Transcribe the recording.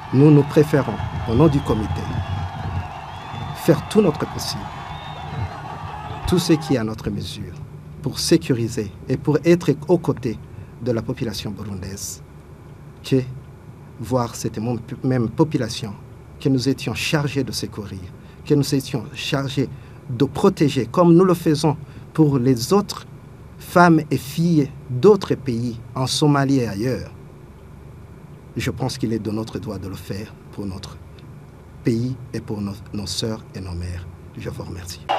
nous préférons, au nom du comité, faire tout notre possible, tout ce qui est à notre mesure, pour sécuriser et pour être aux côtés de la population burundaise, que voir cette même population que nous étions chargés de secourir, que nous étions chargés de protéger, comme nous le faisons pour les autres femmes et filles d'autres pays, en Somalie et ailleurs. Je pense qu'il est de notre droit de le faire pour notre pays et pour nos sœurs et nos mères. Je vous remercie.